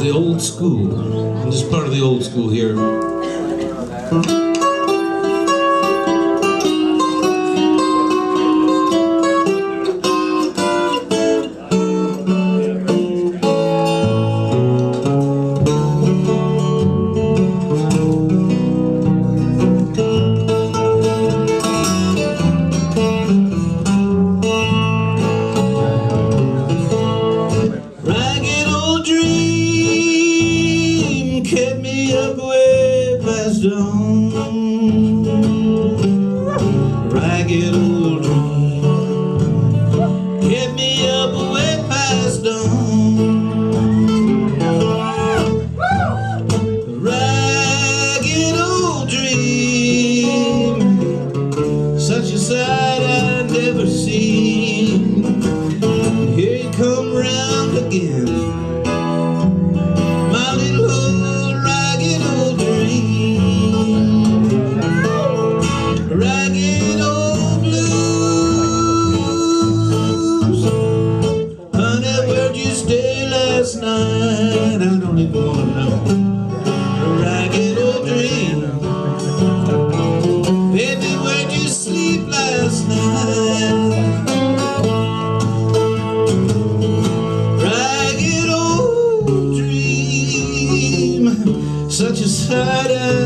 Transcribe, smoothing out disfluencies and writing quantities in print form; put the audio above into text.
the old school. And this is part of the old school here. Kept me up way past dawn. Ragged old dream kept me up way past dawn. Ragged old dream, such a sight I'd never seen. Here you come round again, my little old ragged old dream. Ragged old blues. Honey, where'd you stay last night? I don't even wanna know. Ragged old dream. Baby, where'd you sleep last night? Such a sight